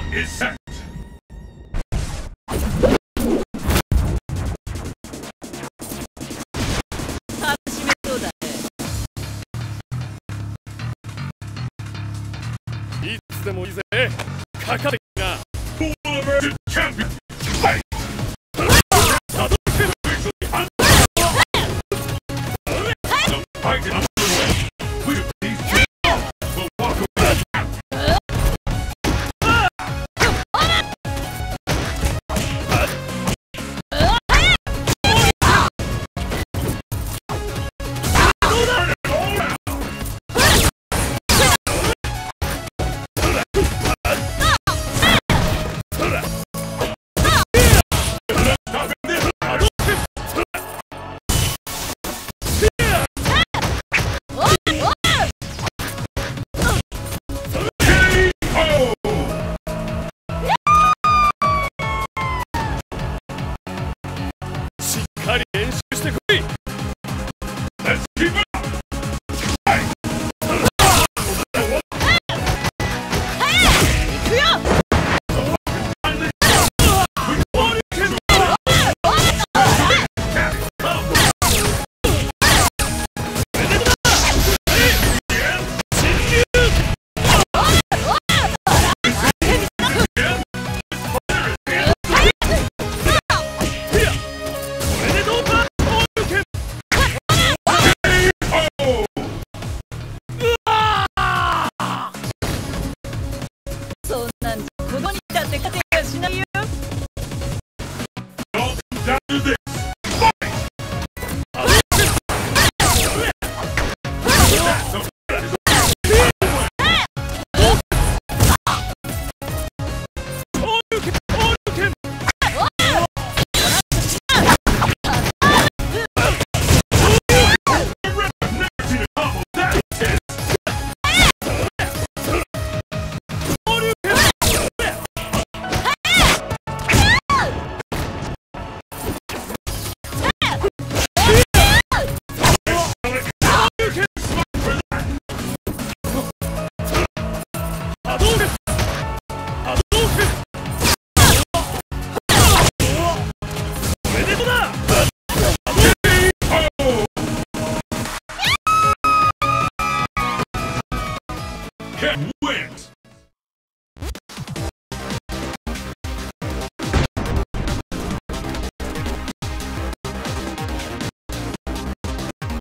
is set. 楽しめそうだね。 いつでもいいぜ。かかってきな。 Full emergent champion. Fight. The fight is underway. Which of these champions will walk away? Let's keep it up. Fight. そんなんじゃ子供にだって勝てやしないよ。 All comes down to this. Fight. Can win.